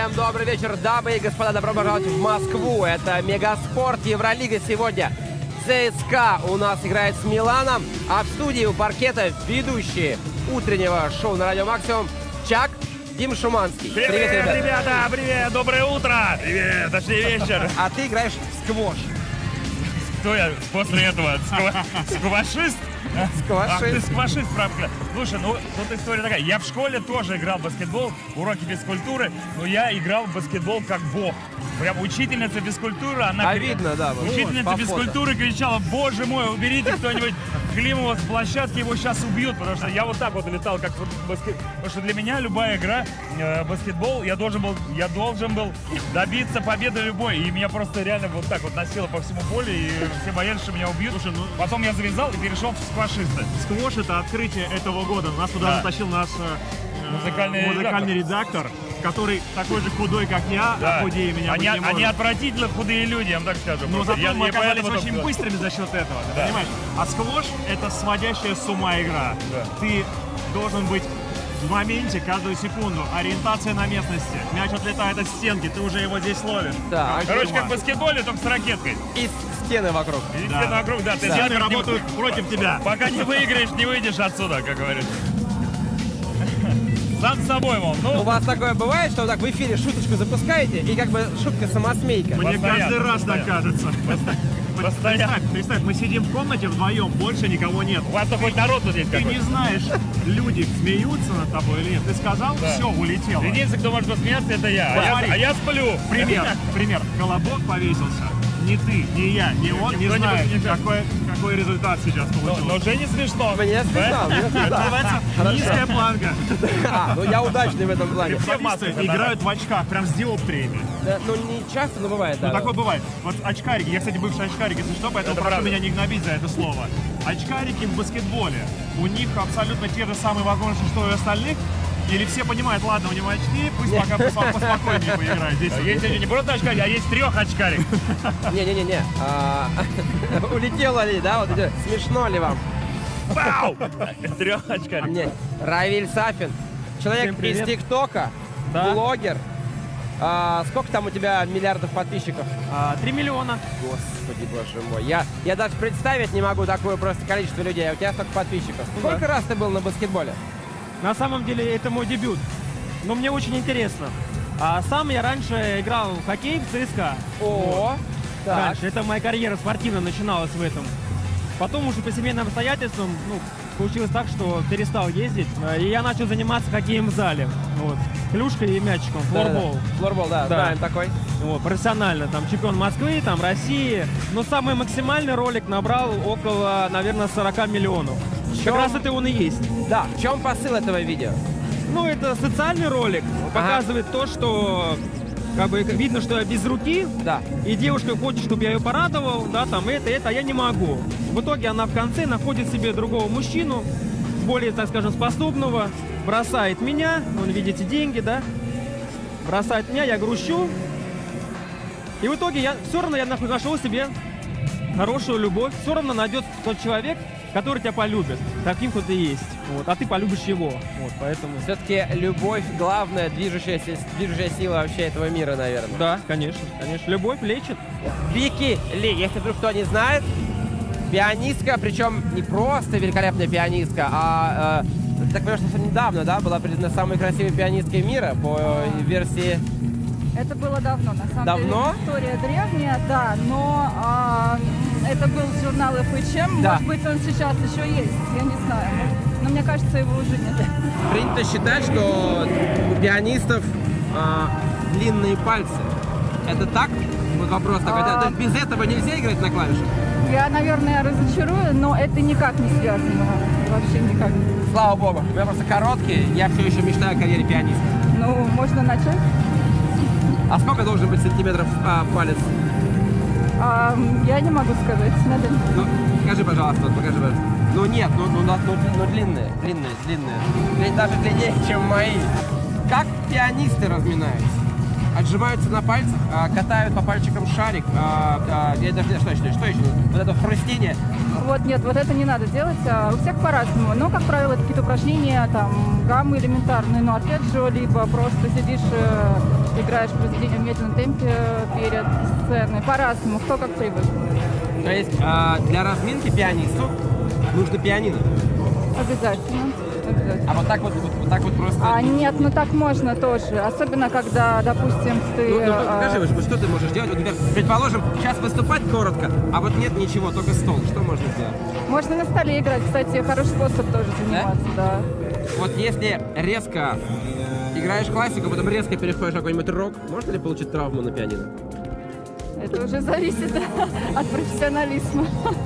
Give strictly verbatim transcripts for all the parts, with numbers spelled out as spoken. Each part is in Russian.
Всем добрый вечер, дамы и господа, добро пожаловать в Москву. Это Мегаспорт, Евролига сегодня. ЦСКА у нас играет с Миланом, а в студии у паркета ведущие утреннего шоу на Радио Максимум Чак, Дим Шуманский. Привет, привет, ребята. ребята, привет, доброе утро. Привет, точнее вечер. А ты играешь в сквош. Кто я после этого? Сквашист? Сквашист. Ах, ты сквашист, правда. Слушай, ну тут история такая. Я в школе тоже играл в баскетбол, уроки физкультуры, но я играл в баскетбол как бог. Прям учительница физкультуры, она... А видно, да. Вот, учительница вот, физкультуры кричала: боже мой, уберите кто-нибудь Климова с площадки, его сейчас убьют, потому что я вот так вот летал, как баскет... Потому что для меня любая игра, э, баскетбол, я должен был, я должен был добиться победы любой, и меня просто реально вот так вот носило по всему полю, и все боялись, что меня убьют. Слушай, ну... Потом я завязал и перешел в сквашиста. Сквош — это открытие этого года. Нас туда Да. затащил наш э, Музыкальный музыкальный редактор, который такой же худой, как я, Да. а худее меня Они, быть не они может. отвратительно худые люди, я вам так скажу. Но Просто зато я- мы я оказались поэтому очень только- быстрыми за счет этого, ты Да. понимаешь? А сквош — это сводящая с ума игра. Да. Ты должен быть в моменте каждую секунду. Ориентация на местности. Мяч отлетает от стенки, ты уже его здесь ловишь. Да. Короче, Ума. как в баскетболе, только с ракеткой. И стены вокруг. И Да. все вокруг, да, ты Стены запер- работают против тебя. Пока не выиграешь, не выйдешь отсюда, как говорится. Сам с собой, мол. У Ну, вас такое бывает, что вы так в эфире шуточку запускаете, и как бы шутка-самосмейка? Мне Постоянно, каждый раз так постоянно. кажется. постоянно. Представь, представь, мы сидим в комнате вдвоем, больше никого нет. У вас-то хоть народ тут есть Ты какой-то. не знаешь, люди смеются над тобой или нет. Ты сказал, Да. все, улетело. Единственный, кто может посмеяться, это я. А я, Смотри. а я сплю. Пример, пример. Колобок повесился. Ни ты, ни я, ни он не Никто не знает, повесился. какой, какой результат сейчас Но, получился. но уже не смешно. Мне смешно, мне Это смешно. называется низкая планка. А, ну я удачный в этом плане. Все в масках, Футболисты играют в очках, прям с диоптриями. Да, ну не часто, но бывает, да. Ну, такое бывает. Вот очкарики, я, кстати, бывший очкарик, если что, поэтому Это прошу правда. меня не гнобить за это слово. Очкарики в баскетболе, у них абсолютно те же самые возможности, что и у остальных, или все понимают, ладно, у него очки, пусть пока поспо- поспокойнее поиграет. Здесь А есть не просто очкарик, а есть трех очкарик. Не-не-не-не. А, улетело ли, да? Вот эти- смешно ли вам? Пау! Трех очкарик. Не. Равиль Сафин. Человек Всем из привет. ТикТока, Да. блогер. А, сколько там у тебя миллиардов подписчиков? А, Три миллиона. Господи, боже мой. Я, я даже представить не могу такое просто количество людей. А у тебя столько подписчиков. Ну Сколько раз ты был на баскетболе? На самом деле это мой дебют. Но мне очень интересно. А сам я раньше играл в хоккей в ЦСКА. О, так. Раньше. Это моя карьера спортивная начиналась в этом. Потом уже по семейным обстоятельствам, ну, получилось так, что перестал ездить. а, И я начал заниматься хоккеем в зале. Вот. Клюшкой и мячиком, флорбол. Да-да-да. Флорбол, да, Да. знаем такой. Вот, профессионально. Там чемпион Москвы, там России. Но самый максимальный ролик набрал около, наверное, сорок миллионов. Чё? Как раз это он и есть. Да, в чем посыл этого видео? Ну, это социальный ролик. Показывает то, что как бы видно, что я без руки. Да. И девушка хочет, чтобы я ее порадовал, да, там это, это, а я не могу. В итоге она в конце находит себе другого мужчину, более, так скажем, способного, бросает меня, вон, видите, деньги, да, бросает меня, я грущу. И в итоге я все равно я нах- нашел себе хорошую любовь, все равно найдется тот человек, который тебя полюбит, таким, как ты есть, вот, а ты полюбишь его, вот, поэтому... Все-таки любовь главная движущая, си- движущая сила вообще этого мира, наверное. Да, конечно, конечно, любовь лечит. Вики Ли, если вдруг кто не знает, пианистка, причем не просто великолепная пианистка, а, э, так понимаю, что недавно, да, была признана самой красивой пианисткой мира по э, версии... Это было давно, на самом Давно? деле. История древняя, да, но а, это был журнал эф эйч эм. Да. Может быть, он сейчас еще есть, я не знаю. Но мне кажется, его уже нет. Принято считать, что у пианистов а, длинные пальцы. Это так? Вот вопрос такой. А. Да, да, без этого нельзя играть на клавишах? Я, наверное, разочарую, но это никак не связано. Вообще никак. Слава богу. У меня просто короткие, я все еще мечтаю о карьере пианиста. Ну, можно начать. А сколько должен быть сантиметров а, палец? А, я не могу сказать. Надо... Ну, покажи, пожалуйста, вот покажи, пожалуйста. Ну нет, ну, ну, ну, ну длинные, длинные, длинные. Длин- Даже длиннее, чем мои. Как пианисты разминаются? Отжимаются на пальцах, а, катают по пальчикам шарик. А, а, я даже не знаю, что еще, что еще? Вот это хрустение. Вот, нет, вот это не надо делать. А у всех по-разному. Но, как правило, это какие-то упражнения, там, гаммы элементарные. Но, опять же, либо просто сидишь, э, играешь произведение в медленном темпе перед сценой. По-разному, кто как привык. То есть а, для разминки пианисту нужно пианино. Обязательно. Обязательно. А вот так вот, вот, вот так вот просто... А нет, ну так можно тоже. Особенно, когда, допустим, ты... Ну, ну, а, покажи, вот что ты можешь делать? Вот, например, предположим, сейчас выступать коротко, а вот нет ничего, только стол. Что можно сделать? Можно на столе играть, кстати, хороший способ тоже заниматься, да. Вот если резко играешь классику, потом резко переходишь на какой-нибудь рок, можно ли получить травму на пианино? Это уже зависит от профессионализма.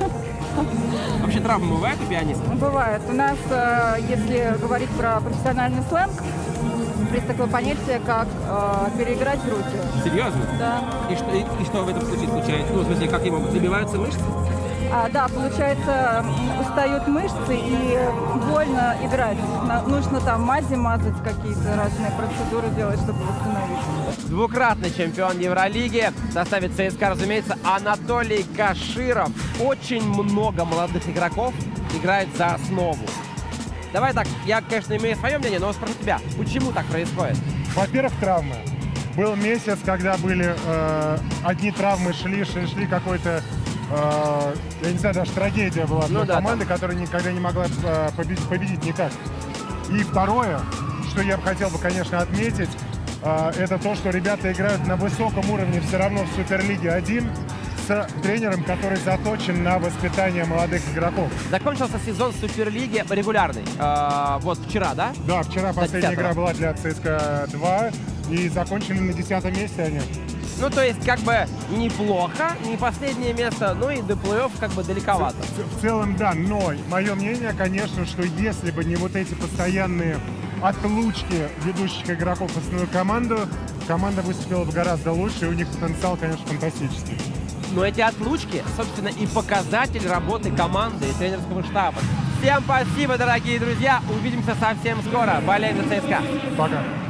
Вообще травмы бывают у пианиста? Бывает. У нас, э, если говорить про профессиональный сленг, есть такое понятие, как э, переиграть в руки. Серьезно? Да. И что, и, и что в этом случае случается? Ну, в смысле, как ему забиваются мышцы? А, да, получается, м, устают мышцы и больно играть. На- нужно там мази мазать, какие-то разные процедуры делать, чтобы восстановить. Двукратный чемпион Евролиги в составе ЦСКА, разумеется, Анатолий Каширов. Очень много молодых игроков играет за основу. Давай так, я, конечно, имею свое мнение, но спрошу тебя, почему так происходит? Во-первых, травмы. Был месяц, когда были э, одни травмы, шли, шли, шли какой-то, э, я не знаю, даже трагедия была Ну для да, команды, которая никогда не могла э, победить, победить никак. И второе, что я бы хотел бы, конечно, отметить, э, это то, что ребята играют на высоком уровне все равно в Суперлиге один с тренером, который заточен на воспитание молодых игроков. Закончился сезон Суперлиги регулярный. Э, вот вчера, да? Да, вчера последняя десятого. игра была для ЦСКА два, и закончили на десятом месте они. Ну, то есть, как бы, неплохо, не последнее место, ну и до плей-офф как бы далековато. В, в целом, да, но мое мнение, конечно, что если бы не вот эти постоянные отлучки ведущих игроков в основную команду, команда выступила бы гораздо лучше, и у них потенциал, конечно, фантастический. Но эти отлучки, собственно, и показатель работы команды и тренерского штаба. Всем спасибо, дорогие друзья. Увидимся совсем скоро. Болей за ЦСКА. Пока.